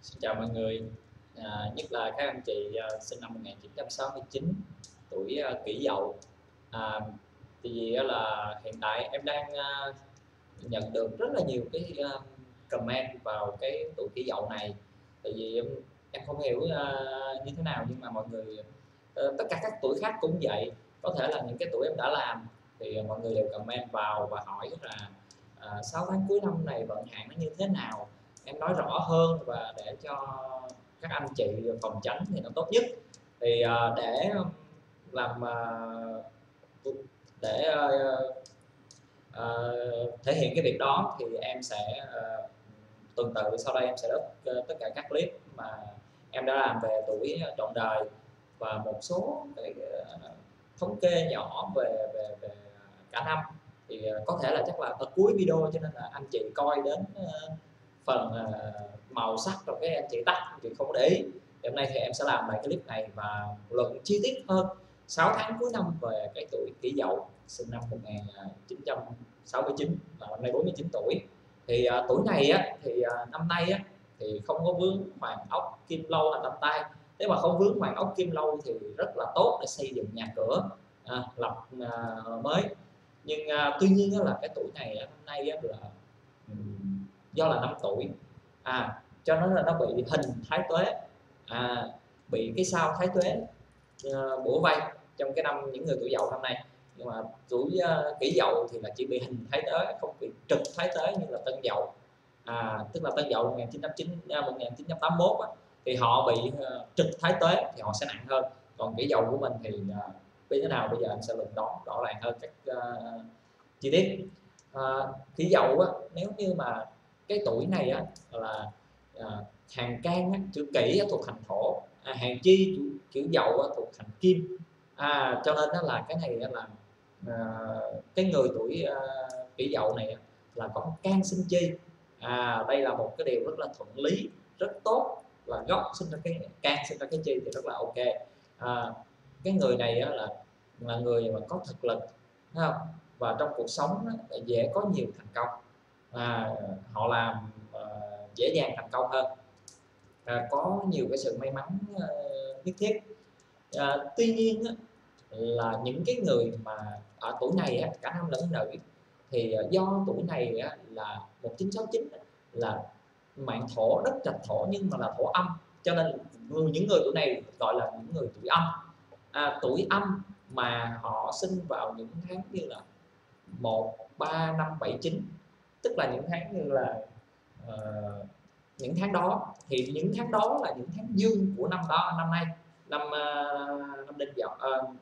Xin chào mọi người, nhất là các anh chị sinh năm 1969, tuổi Kỷ Dậu. À, thì là hiện tại em đang nhận được rất là nhiều cái comment vào cái tuổi Kỷ Dậu này. Tại vì em không hiểu như thế nào, nhưng mà mọi người tất cả các tuổi khác cũng vậy. Có thể là những cái tuổi em đã làm thì mọi người đều comment vào và hỏi là 6 tháng cuối năm này vận hạn nó như thế nào, em nói rõ hơn và để cho các anh chị phòng tránh thì nó tốt nhất. Thì để làm để thể hiện cái việc đó thì em sẽ tuần tự sau đây em sẽ up tất cả các clip mà em đã làm về tuổi trọn đời và một số cái thống kê nhỏ về cả năm. Thì có thể là chắc là ở cuối video, cho nên là anh chị coi đến phần màu sắc rồi cái anh chị tắt, anh chị không để ý. Hôm nay thì em sẽ làm lại cái clip này và luận chi tiết hơn 6 tháng cuối năm về cái tuổi Kỷ Dậu, sinh năm 1969 và năm nay 49 tuổi. Thì tuổi này á, thì năm nay á, thì không có vướng hoàng ốc kim lâu hay tam tai. Nếu mà không vướng hoàng ốc kim lâu thì rất là tốt để xây dựng nhà cửa, lập mới. Nhưng tuy nhiên là cái tuổi này năm nay là do là 5 tuổi, cho nên là nó bị hình thái tuế, bị cái sao thái tuế bủa vây trong cái năm những người tuổi Dậu năm nay. Nhưng mà tuổi Kỷ Dậu thì là chỉ bị hình thái tuế, không bị trực thái tuế như là Tân Dậu. Tức là Tân Dậu 1981 á, thì họ bị trực thái tuế thì họ sẽ nặng hơn. Còn Kỷ Dậu của mình thì như thế nào bây giờ anh sẽ luận đón rõ ràng hơn các chi tiết. Kỷ Dậu á, nếu như mà cái tuổi này á, là hàng can á, chữ Kỷ á, thuộc hành thổ, hàng chi chữ Dậu á, thuộc hành kim. Cho nên đó là cái này là cái người tuổi Kỷ Dậu này là có can sinh chi. Đây là một cái điều rất là thuận lý, rất tốt, là gốc sinh ra cái can sinh ra cái chi thì rất là ok. Cái người này là người mà có thực lực, thấy không? Và trong cuộc sống dễ có nhiều thành công, họ làm dễ dàng thành công hơn, có nhiều cái sự may mắn nhất thiết. Tuy nhiên là những cái người mà ở tuổi này cả nam lẫn nữ thì do tuổi này là 1969 là mạng thổ, đất trạch thổ nhưng mà là thổ âm, cho nên những người tuổi này gọi là những người tuổi âm. Tuổi âm mà họ sinh vào những tháng như là 1, 3, 5, 7, 9, tức là những tháng như là những tháng đó, thì những tháng đó là những tháng dương của năm đó, năm nay, năm Đinh Dậu,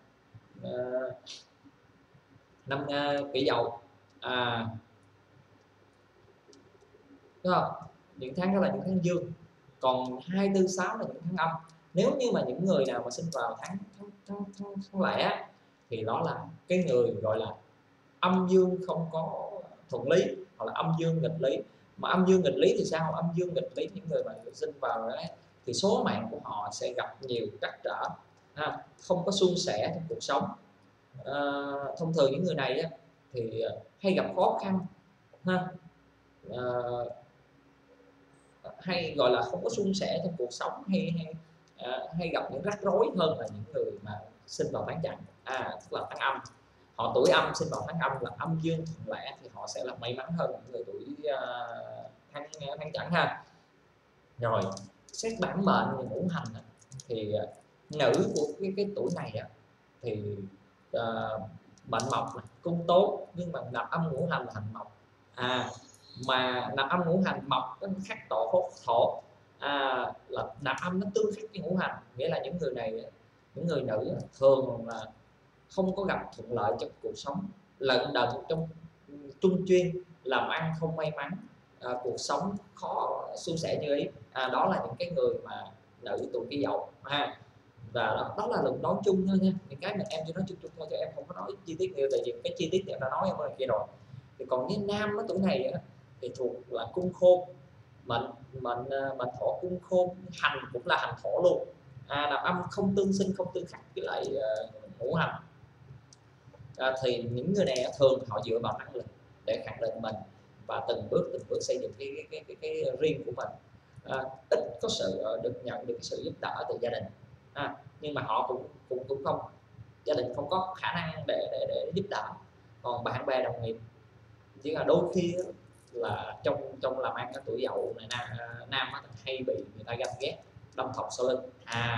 năm Kỷ Dậu, đúng không? Những tháng đó là những tháng dương, còn 2, 4, 6 là những tháng âm. Nếu như mà những người nào mà sinh vào tháng lẻ thì đó là cái người gọi là âm dương không có thuận lý, hoặc là âm dương nghịch lý. Mà âm dương nghịch lý thì sao? Âm dương nghịch lý, những người mà sinh vào đấy thì số mạng của họ sẽ gặp nhiều trắc trở, không có suôn sẻ trong cuộc sống. Thông thường những người này thì hay gặp khó khăn, hay gọi là không có suôn sẻ trong cuộc sống, hay gặp những rắc rối hơn là những người mà sinh vào tháng chẵn, tức là tháng âm. Họ tuổi âm sinh vào tháng âm là âm dương thuận lẽ thì họ sẽ là may mắn hơn những người tuổi tháng chẵn ha. Rồi xét bản mệnh người ngũ hành thì nữ của cái tuổi này thì mệnh mộc cung tố, nhưng mà nạp âm ngũ hành là hành mộc, mà nạp âm ngũ hành mộc nó khắc thổ, là nạp âm nó tương khắc với ngũ hành, nghĩa là những người này, những người nữ thường là không có gặp thuận lợi trong cuộc sống, lận đận trong trung chuyên, làm ăn không may mắn, cuộc sống khó suôn sẻ như ý. Đó là những cái người mà nữ tuổi Kỷ Dậu và đó là luận đoán chung thôi nha, những cái mà em chỉ nói chung chung thôi, cho em không có nói chi tiết nhiều, tại vì cái chi tiết thì em đã nói em ở kia rồi. Thì còn như nam ở tuổi này thì thuộc là cung khôn, mệnh thổ cung khôn, hành cũng là hành thổ luôn, nạp âm không tương sinh không tương khắc với lại ngũ hành. Thì những người này thường họ dựa vào năng lực để khẳng định mình và từng bước xây dựng cái riêng của mình. ít có sự được nhận được cái sự giúp đỡ từ gia đình, nhưng mà họ cũng không, gia đình không có khả năng để giúp đỡ. Còn bạn bè đồng nghiệp chỉ là đôi khi là trong làm ăn cái tuổi dậu này nam hay bị người ta ganh ghét, đâm thọc sau lưng.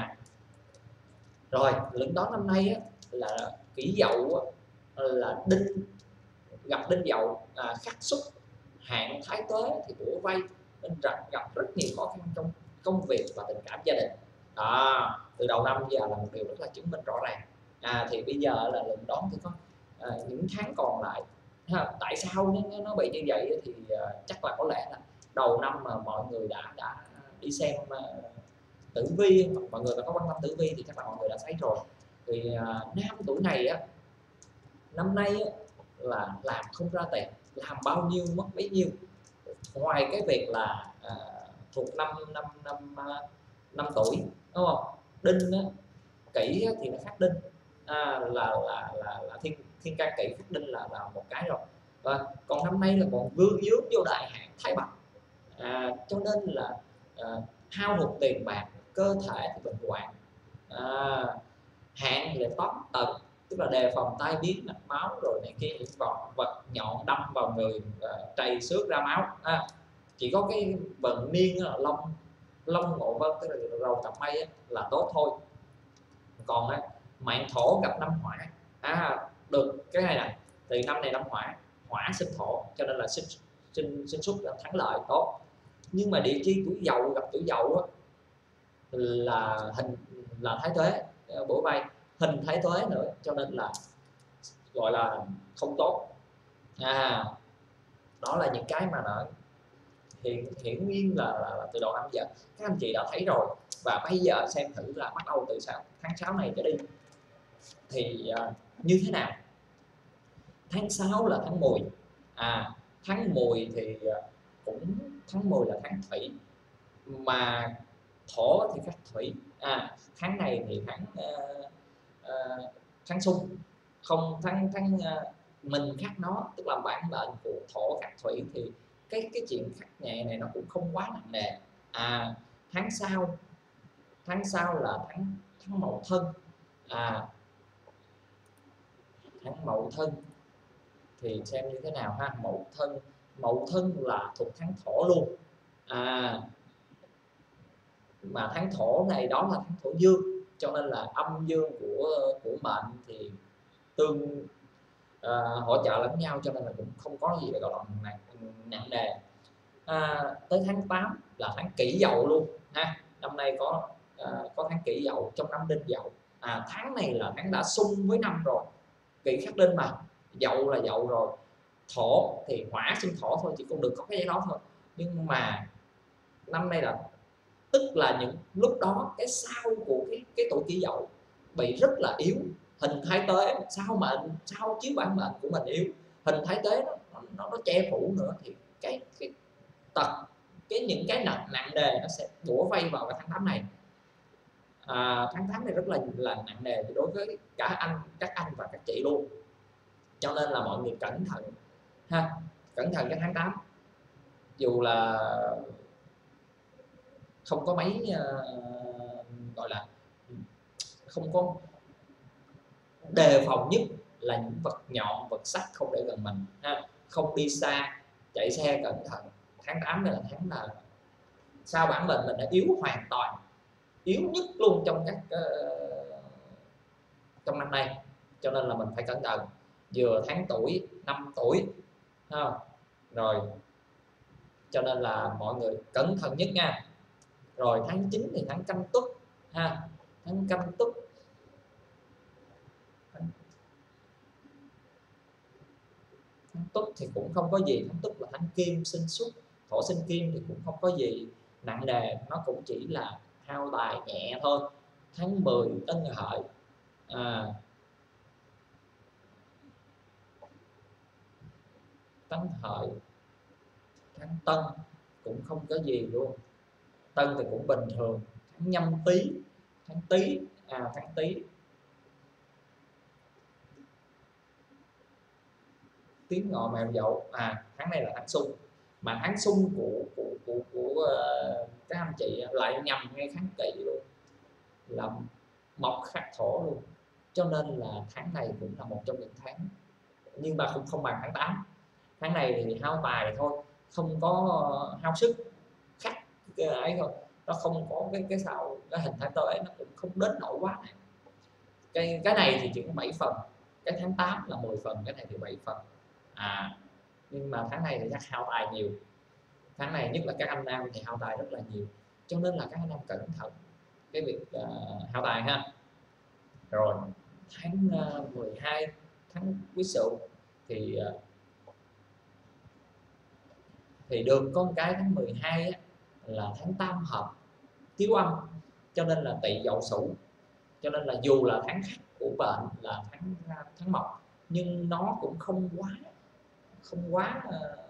Rồi lệnh đón năm nay là Kỷ Dậu là đinh, gặp đinh dậu khắc xuất hạn thái tuế thì bủa vây, nên gặp rất nhiều khó khăn trong công việc và tình cảm gia đình. Từ đầu năm giờ là một điều rất là chứng minh rõ ràng. Thì bây giờ là lệnh đón thì có những tháng còn lại. Tại sao nó bị như vậy thì chắc là có lẽ là đầu năm mà mọi người đã đi xem tử vi, mọi người đã có quan tâm tử vi thì chắc là mọi người đã thấy rồi. Thì nam tuổi này năm nay là làm không ra tiền, làm bao nhiêu mất bấy nhiêu. Ngoài cái việc là thuộc năm tuổi, đúng không? Đinh Kỷ thì nó khác đinh, là thiên can Kỷ khác đinh là một cái rồi. Còn năm nay là còn vương vướng vô đại hạn Thái Bạch, cho nên là hao hụt tiền bạc, cơ thể thì bệnh hoạn, hạn thì tóm tận, tức là đề phòng tai biến mạch máu rồi này kia, những vật nhọn đâm vào người trầy xước ra máu. Chỉ có cái vận niên là long ngộ vân, tức là rầu cặp mây là tốt thôi. Còn mạng thổ gặp năm hỏa, được cái này nè, thì năm này năm hỏa sinh thổ, cho nên là sinh xuất thắng lợi tốt. Nhưng mà địa chi tuổi Dậu gặp tuổi Dậu là hình là thái tuế bổ vây, hình thái tuế nữa, cho nên là gọi là không tốt. Đó là những cái mà nó hiển nhiên là từ đầu năm giờ các anh chị đã thấy rồi. Và bây giờ xem thử là bắt đầu từ tháng 6 này trở đi thì như thế nào. Tháng 6 là tháng Mùi, tháng Mùi thì cũng tháng 10 là tháng Thủy, mà thổ thì khắc Thủy. Tháng này thì tháng xung, không tháng mình khắc nó, tức là bản mệnh của thổ khắc Thủy thì cái chuyện khắc nhẹ này nó cũng không quá nặng nề. Tháng sau là tháng Mậu Thân. Tháng Mậu Thân thì xem như thế nào ha. Mậu Thân là thuộc tháng thổ luôn, mà tháng thổ này đó là tháng thổ dương, cho nên là âm dương của mệnh thì hỗ trợ lẫn nhau, cho nên là cũng không có gì để gọi là nặng nề. Tới tháng 8 là tháng Kỷ Dậu luôn ha. Năm nay có tháng Kỷ Dậu trong năm Đinh Dậu. Tháng này là tháng đã xung với năm rồi, Kỷ khắc Đinh mà, Dậu là Dậu rồi, thổ thì hỏa sinh thổ thôi, chỉ còn được có cái đó thôi. Nhưng mà năm nay là tức là những lúc đó cái sau của cái tuổi Kỷ Dậu bị rất là yếu, hình thái tuế sau chiếu bản mệnh của mình yếu, hình thái tuế nó che phủ nữa, thì cái tật những cái nặng nề nó sẽ bủa vây vào cái tháng 8 này. Tháng 8 này rất là nặng nề đối với các anh và các chị luôn, cho nên là mọi người cẩn thận ha, cẩn thận cái tháng 8. Dù là không có mấy gọi là không có đề phòng nhất là những vật nhọn, vật sắc không để gần mình ha, không đi xa, chạy xe cẩn thận. Tháng 8 này là tháng là sao bản mệnh mình đã yếu hoàn toàn, yếu nhất luôn trong trong năm nay, cho nên là mình phải cẩn thận. Vừa tháng tuổi, năm tuổi rồi, cho nên là mọi người cẩn thận nhất nha. Rồi tháng 9 thì tháng Canh Tuất ha, tháng Canh Tuất thì cũng không có gì. Tháng Tuất là tháng Kim sinh xuất, thổ sinh Kim thì cũng không có gì nặng nề, nó cũng chỉ là hao tài nhẹ thôi. Tháng 10 Tân Hợi, Tân Hợi, tháng Tân cũng không có gì luôn, Tân thì cũng bình thường. Tháng Nhâm Tý, tháng Tý Tiếng Ngọ Mèo Dậu, tháng này là tháng xung, mà tháng xung của các anh anh chị lại nhầm ngay tháng Kỷ luôn, là mộc khắc thổ luôn, cho nên là tháng này cũng là một trong những tháng, nhưng mà không bằng tháng 8. Tháng này thì hao tài thôi, không có hao sức khắc ấy thôi, nó không có cái sao cái hình thái tới nó cũng không đến nổi quá này. Cái này thì chỉ có 7 phần, cái tháng 8 là 10 phần, cái này thì 7 phần. Nhưng mà tháng này thì chắc hao tài nhiều, tháng này nhất là các anh nam thì hao tài rất là nhiều, cho nên là các anh nam cẩn thận cái việc hao tài ha. Rồi tháng 12, tháng Quý Sửu thì được con cái tháng 12 á, là tháng tam hợp thiếu âm, cho nên là Tỵ Dậu Sửu, cho nên là dù là tháng khắc của bệnh là tháng Mộc, nhưng nó cũng không quá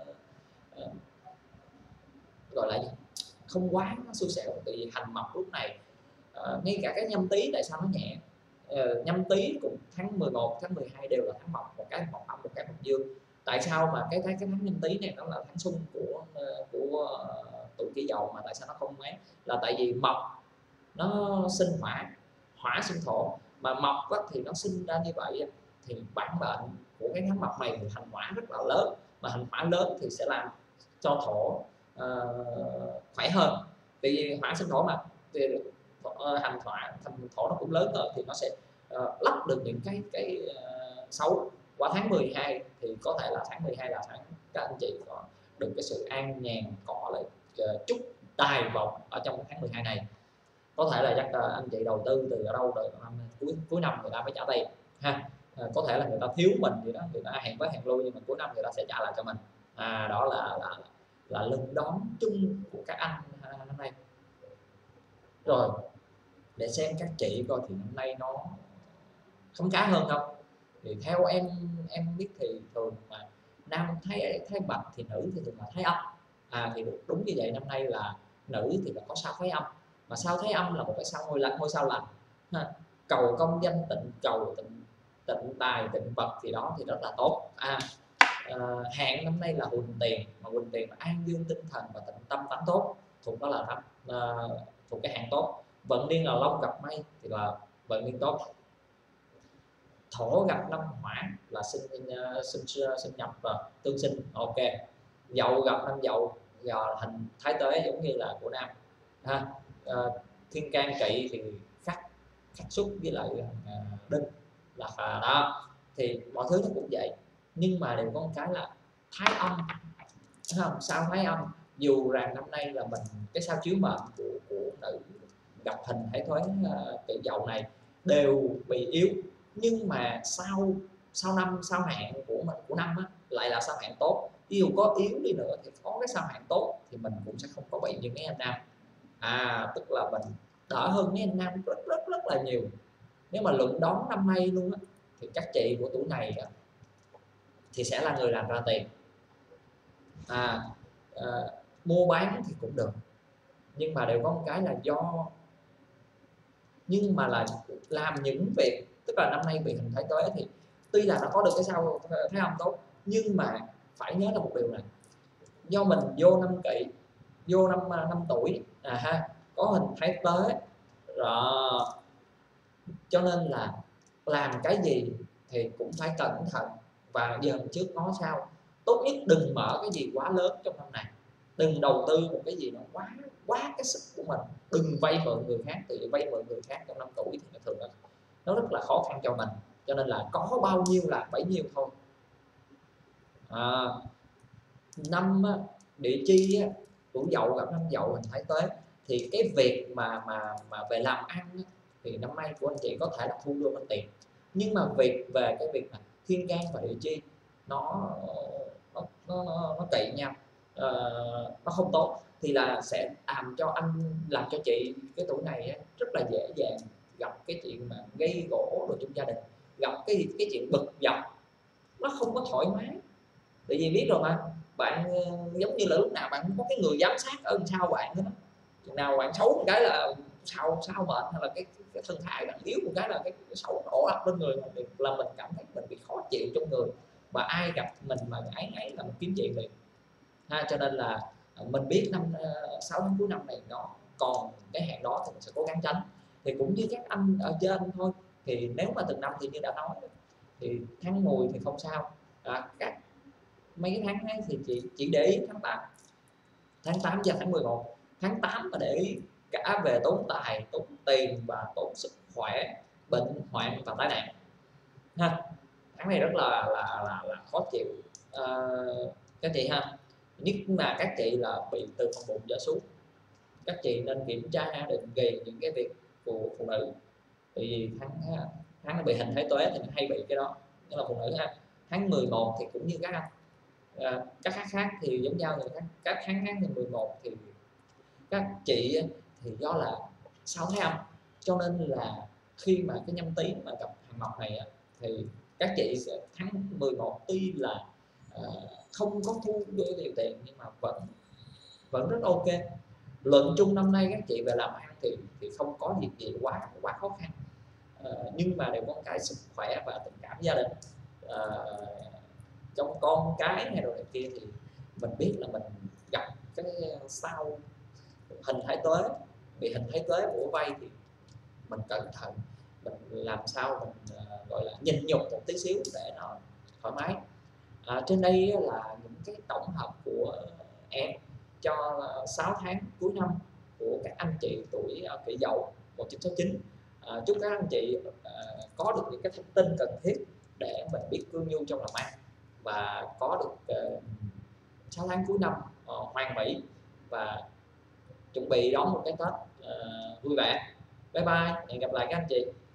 gọi là gì? Không quá xui xẻo, tại vì hành mộc lúc này ngay cả cái Nhâm Tý tại sao nó nhẹ. Nhâm Tý cũng tháng 11, tháng 12 đều là tháng Mộc, một cái Mộc âm, một cái Mộc dương. Tại sao mà cái tháng Nhâm Tý này nó là tháng xung của tuổi Kỷ Dậu, mà tại sao nó không mấy? Là tại vì Mộc nó sinh hỏa, hỏa sinh thổ, mà Mộc thì nó sinh ra như vậy thì bản mệnh của cái tháng Mộc này thì hành hỏa rất là lớn, mà hành hỏa lớn thì sẽ làm cho thổ khỏe hơn, tại vì hỏa sinh thổ mà, thì hành thổ nó cũng lớn hơn thì nó sẽ lấp được những cái xấu. Qua tháng 12 thì có thể là tháng 12 là tháng các anh chị có được cái sự an nhàn, có lại chút tài vọng ở trong tháng 12 này. Có thể là chắc anh chị đầu tư từ ở đâu rồi cuối năm người ta mới trả tiền ha. Có thể là người ta thiếu mình gì đó, người ta hẹn với hẹn lui, nhưng mà cuối năm người ta sẽ trả lại cho mình. Đó là lực đón chung của các anh năm nay. Rồi để xem các chị coi thì năm nay nó khấm khá hơn không. Thì theo em biết thì thường mà nam thấy bạch thì nữ thì thường là thấy âm. Thì đúng như vậy, năm nay là nữ thì là có sao thấy âm, mà sao thấy âm là một cái sao ngôi sao lành ha. Cầu công danh tịnh, cầu tịnh tài tịnh vật thì đó thì rất là tốt. Hạn năm nay là huỳnh tiền, mà huỳnh tiền là an dương tinh thần và tịnh tâm tánh tốt, thuộc đó là thuộc cái hạn tốt. Vận niên là long gặp mây thì là vận niên tốt. Thổ gặp năm hỏa là sinh nhập và tương sinh, ok. Dậu gặp năm dậu giờ hình thái tuế giống như là của nam ha. Thiên can kỵ thì khắc xuất với lại đinh là đó, thì mọi thứ nó cũng vậy, nhưng mà đều có một cái là thái âm không sao thái âm. Dù rằng năm nay là mình cái sao chiếu mệnh của nữ gặp hình thái tuế Kỷ Dậu này đều bị yếu, nhưng mà sau hạn của năm á, lại là sao hạn tốt. Ví dụ có yếu đi nữa thì có cái sao hạn tốt thì mình cũng sẽ không có bị như mấy anh nam. Tức là mình đỡ hơn mấy anh nam rất là nhiều. Nếu mà luận đón năm nay luôn á, thì các chị của tuổi này thì sẽ là người làm ra tiền. Mua bán thì cũng được, nhưng mà đều có một cái là nhưng mà là làm những việc, tức là năm nay bị hình thái tuế thì tuy là nó có được cái sao thái âm tốt, nhưng mà phải nhớ là một điều này, do mình vô năm Kỷ, vô năm tuổi có hình thái tuế rồi, cho nên là làm cái gì thì cũng phải cẩn thận và dần trước ngó sau. Tốt nhất đừng mở cái gì quá lớn trong năm này, đừng đầu tư một cái gì nó quá cái sức của mình, đừng vay mượn người khác. Tự vay mượn người khác trong năm tuổi thì nó thường là nó rất là khó khăn cho mình, cho nên là có bao nhiêu là bấy nhiêu thôi. Năm địa chi tuổi Dậu gặp năm Dậu hình thái tuế thì cái việc mà về làm ăn thì năm nay của anh chị có thể là thu được tiền, nhưng mà về cái việc là thiên can và địa chi nó cậy nhau, nó không tốt, thì là sẽ làm cho chị cái tuổi này rất là dễ dàng gặp cái chuyện mà gây gỗ đồ trong gia đình, gặp cái chuyện bực dọc, nó không có thoải mái. Tại vì biết rồi mà, bạn giống như là lúc nào bạn cũng có cái người giám sát ở sau bạn hết. Chừng nào bạn xấu một cái là sao mệt, hay là cái thân thái bạn yếu một cái là cái xấu đổ ập lên người mình, là mình cảm thấy mình bị khó chịu trong người, và ai gặp mình mà ấy là mình kiếm chuyện liền. Cho nên là mình biết 6 tháng cuối năm này còn cái hạn đó thì mình sẽ cố gắng tránh. Thì cũng như các anh ở trên thôi, thì nếu mà từng năm thì như đã nói thì tháng 10 thì không sao, các mấy cái tháng ấy thì chị chỉ để ý tháng 8 và tháng 11. Tháng 8 mà để ý cả về tốn tài, tốn tiền và tốn sức khỏe, bệnh hoạn và tai nạn ha. Tháng này rất là khó chịu các chị ha. Nhất là các chị là bị từ phần bụng trở xuống, các chị nên kiểm tra định kỳ những cái việc của phụ nữ. Vì tháng nó bị hình thái tuế thì nó hay bị cái đó, đó là phụ nữ ha. Tháng 11 thì cũng như các anh, các khác thì giống nhau, nhưng các tháng khác như 11 thì các chị thì do là 6 tháng âm, cho nên là khi mà cái nhâm tý mà gặp hàng mộc này thì các chị sẽ tháng 11 tuy là không có thu nhiều tiền nhưng mà vẫn rất ok. Luận chung năm nay các chị về làm ăn thì không có việc gì quá khó khăn, nhưng mà đều có cái sức khỏe và tình cảm gia đình, trong con cái hay đồ này kia thì mình biết là mình gặp cái sau hình thái tuế, bị hình thái tuế bủa vây thì mình cẩn thận, mình làm sao mình gọi là nhìn nhục một tí xíu để nó thoải mái. Trên đây là những cái tổng hợp của em cho 6 tháng cuối năm của các anh chị tuổi Kỷ Dậu 1969. Chúc các anh chị có được những cái thông tin cần thiết để mình biết cương nhu trong làm ăn và có được 6 tháng cuối năm hoàn mỹ và chuẩn bị đón một cái Tết vui vẻ. Bye bye, hẹn gặp lại các anh chị.